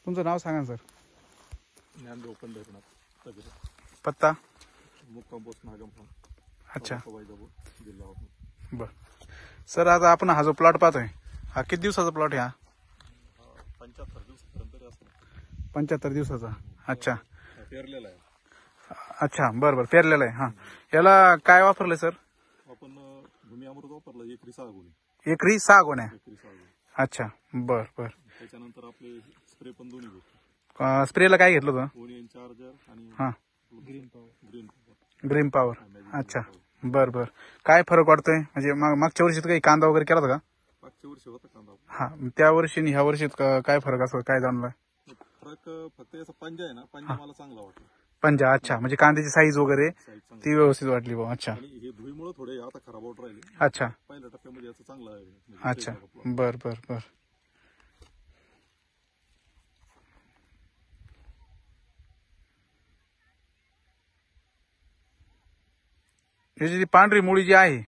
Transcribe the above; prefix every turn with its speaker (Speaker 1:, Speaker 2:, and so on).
Speaker 1: तुमचं नाव सांगा सर.
Speaker 2: ज्ञानदेव पंढरनाथ तगरे,
Speaker 1: पत्ता.
Speaker 2: मुक्काम पोस्ट नागमठाण.
Speaker 1: अच्छा
Speaker 2: वैजापूर जिल्हा वाशिम.
Speaker 1: बर. सर आता आपण हा जो प्लॉट पाहतोय हा किती दिवसाचा प्लॉट आहे? हा
Speaker 2: 75 दिवसापर्यंत असतो.
Speaker 1: 75 दिवसाचा. अच्छा
Speaker 2: पेरलेला आहे.
Speaker 1: अच्छा बरं बरं पेरलेला आहे. हा याला काय वापरलंय सर?
Speaker 2: आपण भूमी अमृत वापरला एकरी 6 गुणी.
Speaker 1: एकरी 6 गोण्या.
Speaker 2: एकरी 6 गुणी.
Speaker 1: अच्छा बर बर.
Speaker 2: त्याच्यानंतर आपले स्प्रे पण दोन्ही घेतो.
Speaker 1: स्प्रेला काय घेतलं होतं?
Speaker 2: ओनियन चार्जर आणि
Speaker 1: हा
Speaker 2: ग्रीन पॉवर.
Speaker 1: Green power. अच्छा बर बर. काय फरक वाटतोय म्हणजे मागच्या वर्षीत काही कांदा वगैरे केला होता का?
Speaker 2: मागच्या वर्षी होता कांदा.
Speaker 1: हा त्या वर्षी आणि ह्या वर्षीत काय फरक असं काय जाणलं?
Speaker 2: फरक फक्त याचा पंजा आहे ना, पंजा मला चांगला वाटला.
Speaker 1: पंजा. अच्छा म्हणजे कांद्याची साईज वगैरे
Speaker 2: साईज चांगली
Speaker 1: ती व्यवस्थित वाटली बा. अच्छा
Speaker 2: आणि हे धुळीमुळे थोडे आता खराब होत राहिले.
Speaker 1: अच्छा
Speaker 2: पहिल्या टप्प्यामध्ये याचा चांगला आहे.
Speaker 1: अच्छा बर बर बर. याची ती पांढरी मुळी जी आहे